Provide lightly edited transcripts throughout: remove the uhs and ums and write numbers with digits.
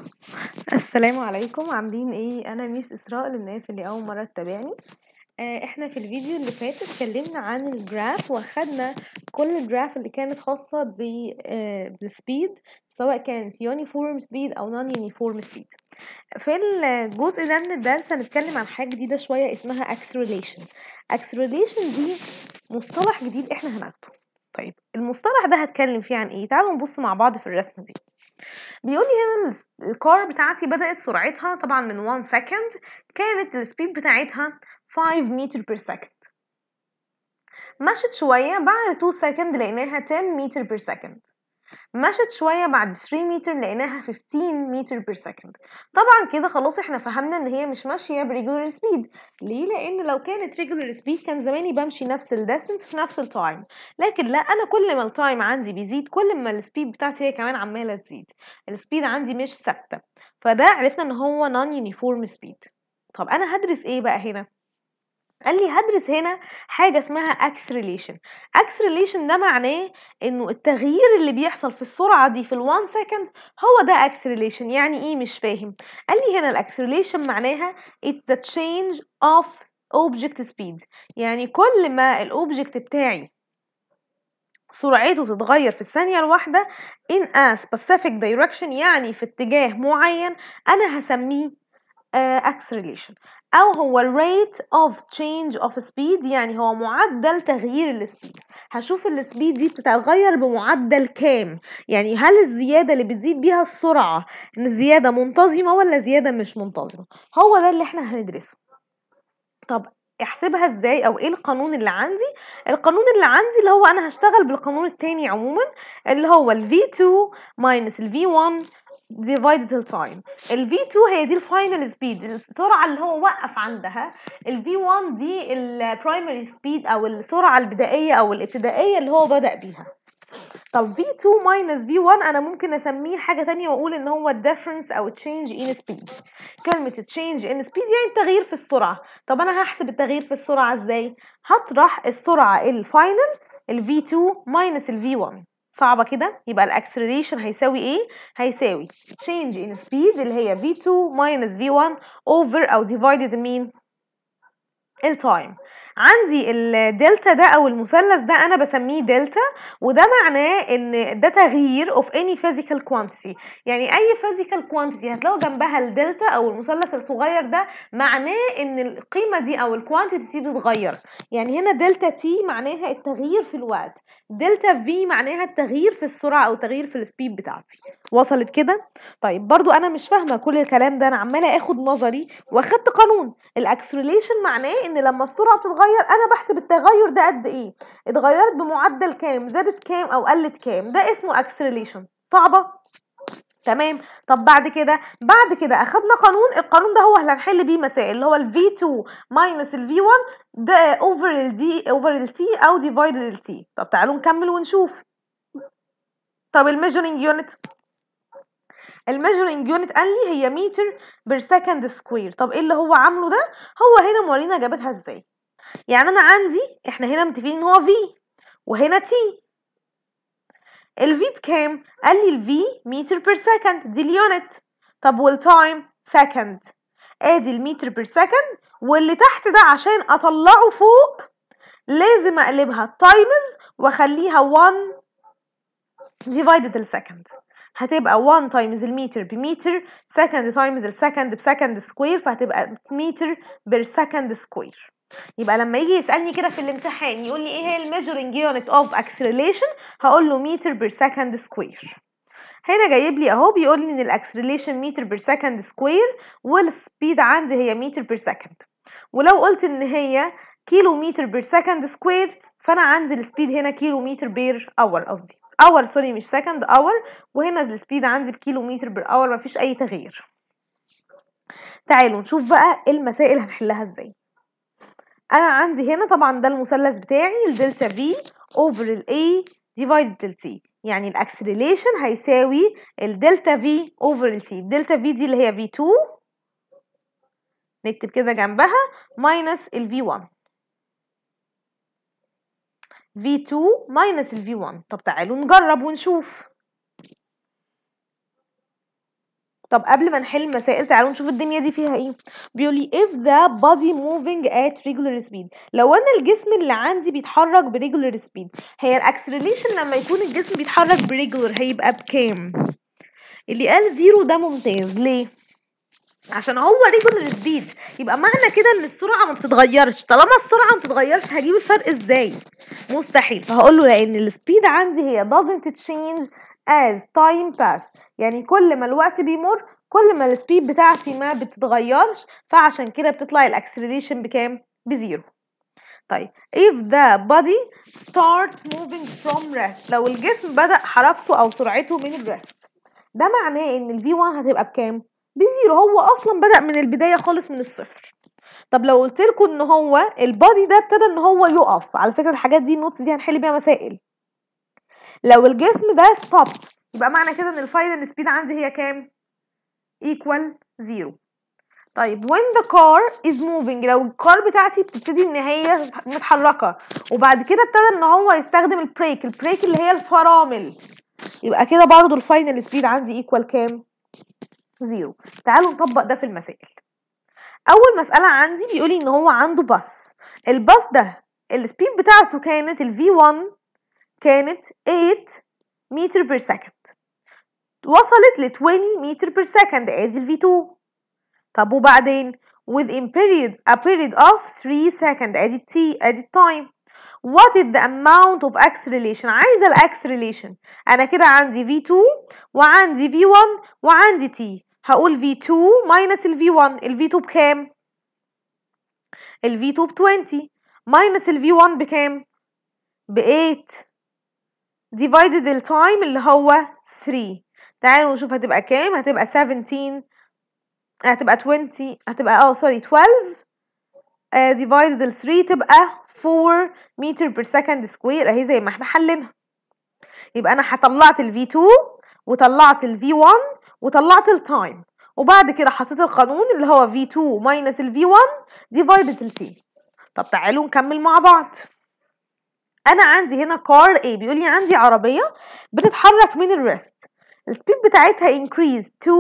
السلام عليكم، عاملين ايه؟ انا ميس اسراء للناس اللي اول مره تتابعني. احنا في الفيديو اللي فات اتكلمنا عن الجراف واخدنا كل الجراف اللي كانت خاصه بالسبيد، سواء كانت يونيفورم سبيد او نون يونيفورم سبيد. في الجزء ده من الدرس هنتكلم عن حاجه جديده شويه اسمها acceleration. acceleration دي مصطلح جديد احنا هناخده. طيب المصطلح ده هتكلم فيه عن ايه؟ تعالوا نبص مع بعض في الرسمه دي. بيقول لي هنا الكار بتاعتي بدأت سرعتها طبعا من 1 سكند، كانت السبيد بتاعتها 5 متر بير سكند. مشت شوية بعد 2 سكند لقيناها 10 متر بير سكند. مشت شوية بعد 3 متر لقيناها 15 متر بير سكند. طبعا كده خلاص احنا فهمنا ان هي مش ماشية بريجولر سبيد. ليه؟ لان لو كانت ريجولر سبيد كان زماني بمشي نفس الديستنس في نفس التايم، لكن لا، انا كل ما التايم عندي بيزيد كل ما السبيد بتاعتي هي كمان عمالة تزيد. السبيد عندي مش ثابتة، فده عرفنا ان هو نون يونيفورم سبيد. طب انا هدرس ايه بقى هنا؟ قال لي هدرس هنا حاجة اسمها acceleration. acceleration ده معناه انه التغيير اللي بيحصل في السرعة دي في ال1 second هو ده acceleration. يعني ايه؟ مش فاهم. قال لي هنا acceleration معناها it's the change of object speed. يعني كل ما الاوبجكت بتاعي سرعته تتغير في الثانية الواحدة in a specific direction، يعني في اتجاه معين، انا هسميه acceleration. او هو rate of change of speed، يعني هو معدل تغيير السبيد. هشوف السبيد دي بتتغير بمعدل كام، يعني هل الزيادة اللي بتزيد بيها السرعة ان زيادة منتظمة ولا زيادة مش منتظمة. هو ده اللي احنا هندرسه. طب احسبها ازاي، او ايه القانون اللي عندي؟ القانون اللي عندي اللي هو انا هشتغل بالقانون التاني عموما، اللي هو ال V2 minus ال V1 divided التايم. ال V2 هي دي الفاينل سبيد، السرعة اللي هو وقف عندها. ال V1 دي البرايمري سبيد او السرعة البدائية او الابتدائية اللي هو بدأ بيها. طب V2 minus V1 انا ممكن اسميه حاجة تانية واقول ان هو difference او change in speed. كلمة change in speed يعني التغيير في السرعة. طب انا هحسب التغيير في السرعة ازاي؟ هطرح السرعة الفاينل ال V2 minus ال V1. صعبة كده؟ يبقى الاكسلريشن هيساوي ايه؟ هيساوي change in speed اللي هي V2 minus V1 over او divided مين؟ التايم. عندي الدلتا ده او المثلث ده انا بسميه دلتا، وده معناه ان ده تغيير of any physical quantity. يعني اي physical quantity هتلاقوا جنبها الدلتا او المثلث الصغير ده، معناه ان القيمه دي او الكوانتيتي دي بتتغير. يعني هنا دلتا تي معناها التغيير في الوقت، دلتا في معناها التغيير في السرعه او التغيير في السبيد بتاعتي. وصلت كده؟ طيب برضو انا مش فاهمه كل الكلام ده، انا عماله اخد نظري واخدت قانون. الاكسلريشن معناه ان لما السرعه بتتغير انا بحسب التغير ده قد ايه، اتغيرت بمعدل كام، زادت كام او قلت كام، ده اسمه اكسلريشن. صعبه؟ تمام. طب بعد كده اخدنا قانون، القانون ده هو اللي هنحل بيه مسائل، اللي هو ال V2 minus ال V1 ده over ال D over ال T او divided ال T. طب تعالوا نكمل ونشوف. طب الميجرنج يونت، الميجرنج يونت قال لي هي متر بير سكند سكوير. طب ايه اللي هو عامله ده؟ هو هنا مورينا جابتها ازاي. يعني انا عندي، احنا هنا متفقين ان هو في وهنا تي. الفي بكام؟ قال لي الفي متر بير سكند، دي اليونت. طب والتايم؟ سكند. ادي المتر بير سكند، واللي تحت ده عشان اطلعه فوق لازم اقلبها تايمز واخليها 1 divided السكند. هتبقى 1 تايمز المتر بمتر، سكند تايمز السكند بسكند سكوير، فهتبقى متر بير سكند سكوير. يبقى لما يجي يسألني كده في الامتحان يقول لي ايه هي الميجرنج يونت اوف اكسلريشن، هقول له متر بير سكند سكوير. هنا جايب لي اهو بيقول لي ان الاكسلريشن متر بير سكند سكوير، والسبيد عندي هي متر بير سكند. ولو قلت ان هي كيلو متر بير سكند سكوير، فانا عندي السبيد هنا كيلو متر بير اور، قصدي اور، سوري مش سكند، اور. وهنا السبيد عندي بكيلو متر بير اور، مفيش اي تغيير. تعالوا نشوف بقى المسائل هنحلها ازاي. انا عندي هنا طبعا ده المثلث بتاعي، الدلتا في اوفر الاي ديفايدد التي، يعني الاكسلريشن هيساوي الدلتا في اوفر التي. الدلتا في دي اللي هي في 2، نكتب كده جنبها ماينس الفي 1، V2 minus ال V1. طب تعالوا نجرب ونشوف. طب قبل ما نحل المسائل تعالوا نشوف الدنيا دي فيها ايه. بيقول لي if the body moving at regular speed، لو انا الجسم اللي عندي بيتحرك بريجولار سبيد، هي الاكسلريشن لما يكون الجسم بيتحرك بريجولار هيبقى بكام؟ اللي قال زيرو ده ممتاز. ليه؟ عشان هو ريجولار سبيد، يبقى معنى كده ان السرعه ما بتتغيرش. طالما السرعه ما بتتغيرش هجيب الفرق ازاي؟ مستحيل. فهقول له لان السبيد عندي هي doesn't change as time pass، يعني كل ما الوقت بيمر كل ما السبيد بتاعتي ما بتتغيرش، فعشان كده بتطلع الاكسلريشن بكام؟ بزيرو. طيب if the body starts moving from rest، لو الجسم بدأ حركته او سرعته من الريست، ده معناه ان ال V1 هتبقى بكام؟ بزيرو. هو اصلا بدأ من البداية خالص من الصفر. طب لو قلت لكم ان هو البادي ده ابتدى ان هو يقف، على فكرة الحاجات دي النوتس دي هنحل بيها مسائل. لو الجسم ده ستوب يبقى معنى كده ان الفاينل سبيد عندي هي كام؟ equal زيرو. طيب when the car is moving، لو الكار بتاعتي بتبتدي ان هي متحركة وبعد كده ابتدى ان هو يستخدم البريك اللي هي الفرامل، يبقى كده برضو الفاينل سبيد عندي ايكوال كام؟ زيرو. تعالوا نطبق ده في المسائل. اول مسألة عندي بيقولي ان هو عنده باص، الباص ده السبيد بتاعته كانت ال V1 كانت 8 متر بير سكند، وصلت ل 20 متر بير سكند، ادي ال V2. طب وبعدين within a period of 3 seconds، ادي t ادي time. what is the amount of acceleration؟ عايزه الاكسلريشن. انا كده عندي V2 وعندي V1 وعندي t، هقول V2 minus ال V1، ال V2 بكام؟ ال V2 ب 20 minus ال V1 بكام؟ ب 8 divided ال time اللي هو 3. تعالوا نشوف هتبقى كام. هتبقى 17، هتبقى 20، هتبقى 12 divided ال 3 تبقى 4 متر بير سكند سكوير اهي زي ما احنا حلينها. يبقى انا طلعت ال V2 وطلعت ال V1 وطلعت التايم، وبعد كده حطيت القانون اللي هو V2 minus ال V1 divided ال T. طب تعالوا نكمل مع بعض. انا عندي هنا كار A، بيقول لي عندي عربيه بتتحرك من الريست، السبيد بتاعتها increase to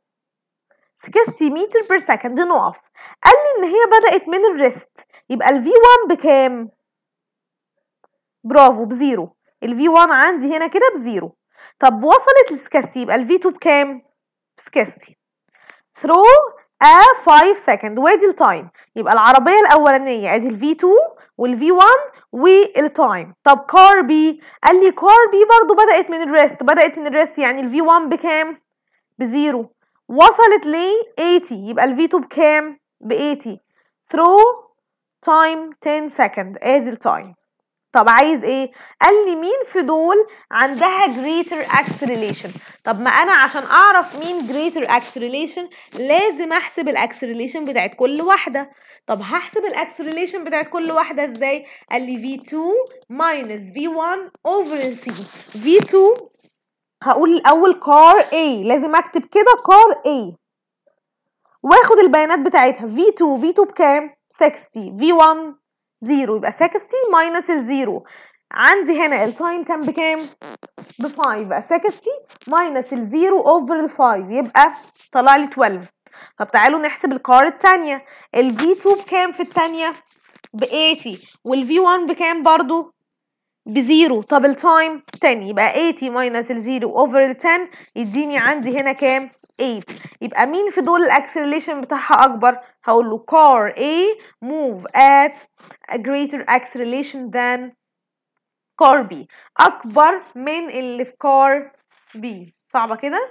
60 متر بير سكند، نقف. قال لي ان هي بدأت من الريست، يبقى ال V1 بكام؟ برافو بزيرو. ال V1 عندي هنا كده بزيرو. طب وصلت ل 60 يبقى ال V2 بكام؟ ب 60 through a 5 second، وادي التايم. يبقى العربية الأولانية ادي ال V2 وال V1 والتايم. طب كار بي، قال لي كار بي برضو بدأت من الريست، يعني ال V1 بكام؟ بزيرو. وصلت ل 80 يبقى ال V2 بكام؟ ب 80 through time 10 second، ادي التايم. طب عايز ايه؟ قال لي مين في دول عندها greater acceleration. طب ما انا عشان اعرف مين greater acceleration لازم احسب الاكسلريشن بتاعت كل واحده. طب هحسب الاكسلريشن بتاعت كل واحده ازاي؟ قال لي V2 minus V1 over C. V2 هقول الاول كار A، لازم اكتب كده كار A واخد البيانات بتاعتها. V2 بكام؟ 60، V1 0، يبقى 60 minus الزيرو. عندي هنا التايم كان بكام؟ ب 5، يبقى 60 minus الزيرو over ال 5 يبقى طلع لي 12. طب تعالوا نحسب الكار التانية. ال V2 بكام في التانية؟ ب 80، وال V1 بكام برضو؟ بزيرو. طب التايم 10، يبقى 80 minus الزيرو over ال 10 يديني عندي هنا كام؟ 8. يبقى مين في دول الاكسلريشن بتاعها اكبر؟ هقول له car A move at a greater acceleration than car B، اكبر من اللي في car B. صعبة كده؟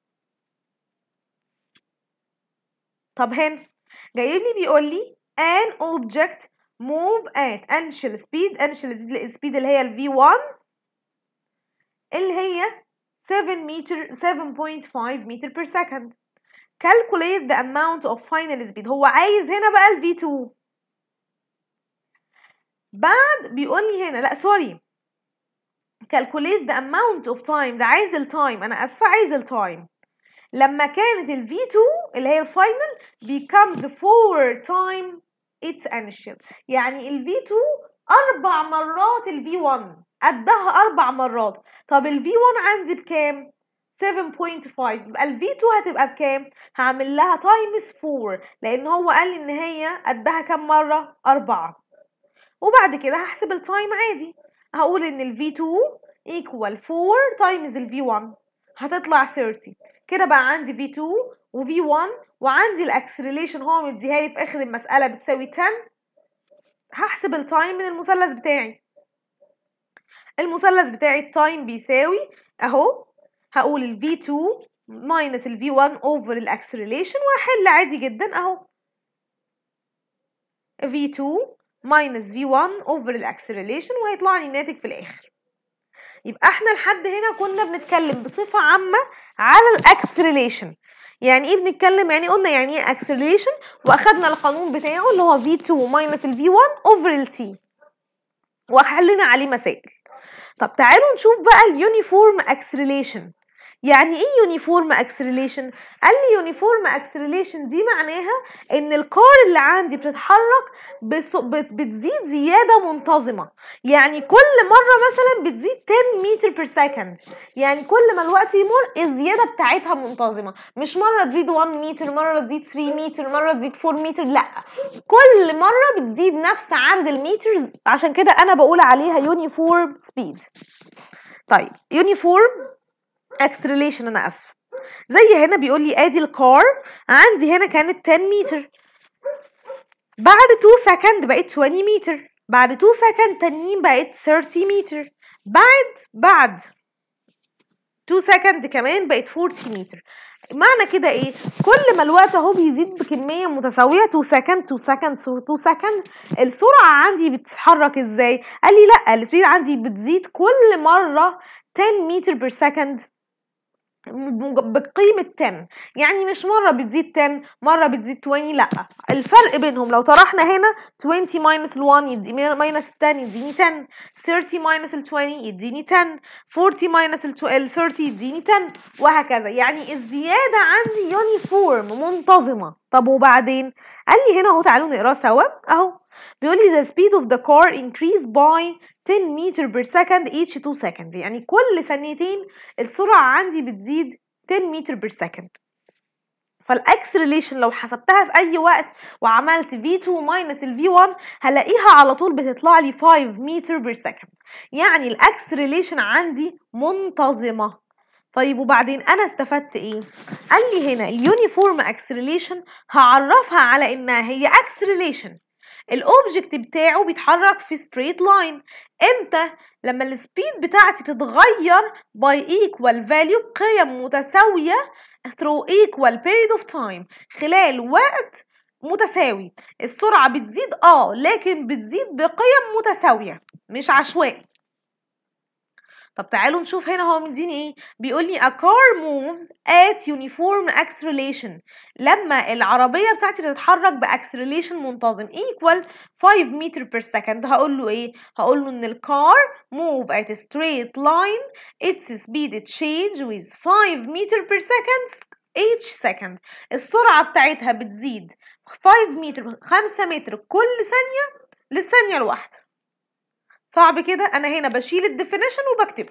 طب هنا جايب لي بيقول لي an object move at initial speed، initial speed اللي هي ال V1 اللي هي 7.5 متر per second. calculate the amount of final speed، هو عايز هنا بقى ال V2. بعد بيقول لي هنا لا سوري، calculate the amount of time، ده عايز التايم، انا اسفه عايز التايم لما كانت ال V2 اللي هي الفاينل becomes 4 time its initial، يعني ال V2 4 مرات ال V1 قدها 4 مرات. طب ال V1 عندي بكام؟ 7.5 يبقى ال V2 هتبقى بكام؟ هعمل لها تايمز 4 لان هو قال لي ان هي قدها كام مره؟ 4. وبعد كده هحسب التايم عادي، هقول ان ال V2 equal 4 times ال V1 هتطلع 30. كده بقى عندي V2 و V1 وعندي الاكسلريشن هو مديها لي في اخر المساله بتساوي 10. هحسب التايم من المثلث بتاعي. المثلث بتاعي التايم بيساوي اهو، هقول ال V2 minus ال V1 over الاكسلريشن وهحل عادي جدا اهو، V2 minus V1 over الاكسلريشن وهيطلع لي الناتج في الاخر. يبقى احنا لحد هنا كنا بنتكلم بصفة عامة على الاكسلريشن. يعني ايه بنتكلم؟ يعني قلنا يعني ايه اكسلريشن واخدنا القانون بتاعه اللي هو V2 minus ال V1 over ال T وحلنا عليه مسائل. طب تعالوا نشوف بقى اليونيفورم اكسلريشن. يعني ايه يونيفورم اكسلريشن؟ قال لي يونيفورم اكسلريشن دي معناها ان الكار اللي عندي بتتحرك بتزيد زياده منتظمه. يعني كل مره مثلا بتزيد 10 متر بير سكند، يعني كل ما الوقت يمر الزياده بتاعتها منتظمه، مش مره تزيد 1 متر، مره تزيد 3 متر، مره تزيد 4 متر، لا، كل مره بتزيد نفس عدد المترز، عشان كده انا بقول عليها يونيفورم سبيد. طيب يونيفورم اكسلريشن، انا اسفه، زي هنا بيقول لي ادي الكار عندي هنا كانت 10 متر، بعد 2 سكند بقت 20 متر، بعد 2 سكند تانيين بقت 30 متر، بعد 2 سكند كمان بقت 40 متر. معنى كده ايه؟ كل ما الوقت اهو بيزيد بكميه متساويه 2 سكند 2 سكند 2 سكند، السرعه عندي بتتحرك ازاي؟ قال لي لا، السبيد عندي بتزيد كل مره 10 متر بير سكند بقيمة 10، يعني مش مرة بتزيد 10 مرة بتزيد 20، لا، الفرق بينهم لو طرحنا هنا 20 ماينس ال 1 يديني ماينس 10 يديني 10، 30 ماينس ال 20 يديني 10، 40 ماينس ال 30 يديني 10، وهكذا. يعني الزيادة عندي يونيفورم منتظمة. طب وبعدين؟ قال لي هنا اهو، تعالوا نقراه سوا اهو، بيقول لي the speed of the car increase by 10 meter per second each 2 seconds، يعني كل ثانيتين السرعة عندي بتزيد 10 متر بير سكند. فالاكسلريشن لو حسبتها في اي وقت وعملت V2 minus ال V1 هلاقيها على طول بتطلع لي 5 متر بير سكند، يعني الاكسلريشن عندي منتظمة. طيب وبعدين انا استفدت ايه؟ قال لي هنا اليونيفورم اكسلريشن هعرفها على انها هي اكسلريشن الاوبجكت بتاعه بيتحرك في ستريت لاين. امتى؟ لما السبيد بتاعتي تتغير by equal value، قيم متساوية through equal period of time، خلال وقت متساوي. السرعة بتزيد لكن بتزيد بقيم متساوية مش عشوائي. طب تعالوا نشوف هنا هو مديني ايه. بيقول لي a car moves at uniform acceleration، لما العربيه بتاعتي تتحرك باكسلريشن منتظم equal 5 متر بير سكند. هقول له ايه؟ هقول له ان الكار move at a straight line its speed change with 5 متر بير سكند each second، السرعه بتاعتها بتزيد 5 متر كل ثانيه للثانيه الواحده. صعب كده؟ انا هنا بشيل الديفينيشن وبكتبه.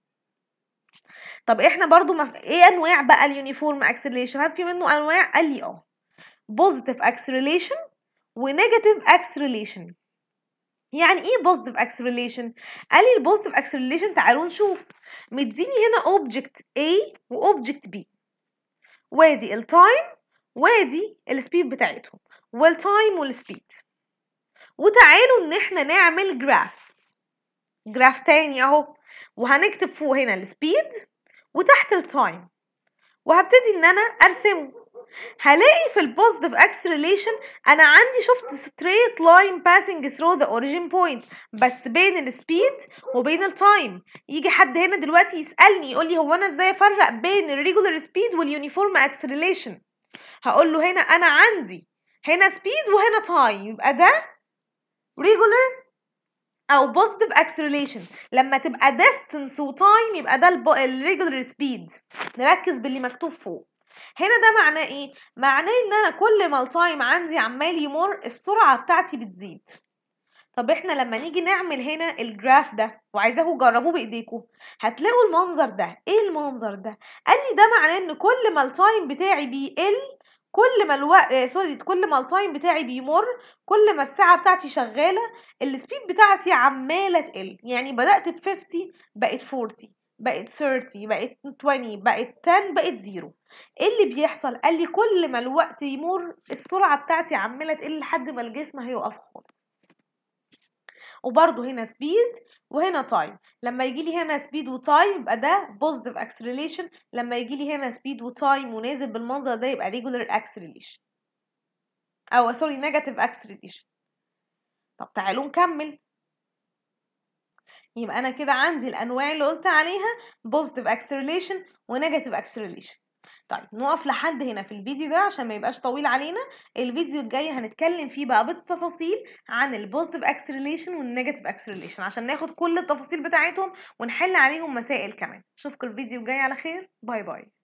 طب احنا برضو ايه انواع بقى اليونيفورم اكسلريشن؟ هل في منه انواع؟ قال لي بوزيتيف اكسلريشن ونيجاتيف اكسلريشن. يعني ايه بوزيتيف اكسلريشن؟ قال لي البوزيتيف اكسلريشن، تعالوا نشوف، مديني هنا اوبجكت A واوبجكت B، وادي التايم وادي السبيد بتاعتهم، والتايم والسبيد، وتعالوا ان احنا نعمل جراف تاني اهو، وهنكتب فوق هنا السبيد وتحت التايم، وهبتدي ان انا ارسمه. هلاقي في البوزيتيف اكسلريشن انا عندي شفت straight line passing through the origin point، بس بين السبيد وبين التايم. يجي حد هنا دلوقتي يسالني يقول لي هو انا ازاي افرق بين الريجولار سبيد واليونيفورم اكسلريشن؟ هقول له هنا انا عندي هنا سبيد وهنا تايم، يبقى ده ريجولار او بوزيتيف اكسلريشن. لما تبقى distance وتايم يبقى ده الريجولار سبيد. نركز باللي مكتوب فوق هنا، ده معناه ايه؟ معناه ان انا كل ما التايم عندي عمال يمر السرعه بتاعتي بتزيد. طب احنا لما نيجي نعمل هنا الجراف ده وعايزاكم تجربوه بايديكم، هتلاقوا المنظر ده. ايه المنظر ده؟ قال لي ده معناه ان كل ما التايم بتاعي بيقل، كل ما كل ما التايم بتاعي بيمر، كل ما الساعه بتاعتي شغاله، السبيد بتاعتي عماله تقل. يعني بدات ب 50 بقت 40 بقت 30 بقت 20 بقت 10 بقت 0. ايه اللي بيحصل؟ قال لي كل ما الوقت يمر السرعه بتاعتي عماله تقل لحد ما الجسم هيقف خالص. وبرده هنا سبيد وهنا تايم. لما يجي لي هنا سبيد وتايم يبقى ده بوزيتيف اكسلريشن، لما يجي لي هنا سبيد وتايم ونازل بالمنظر ده يبقى ريجولار اكسلريشن، او سوري نيجاتيف اكسلريشن. طب تعالوا نكمل. يبقى انا كده عندي الانواع اللي قلت عليها بوزيتيف اكسلريشن ونيجاتيف اكسلريشن. طيب نقف لحد هنا في الفيديو ده عشان ما يبقاش طويل علينا. الفيديو الجاي هنتكلم فيه بقى بالتفاصيل عن البوزيتيف اكسلريشن والنيجاتيف اكسلريشن عشان ناخد كل التفاصيل بتاعتهم ونحل عليهم مسائل كمان. اشوفكم الفيديو الجاي على خير. باي باي.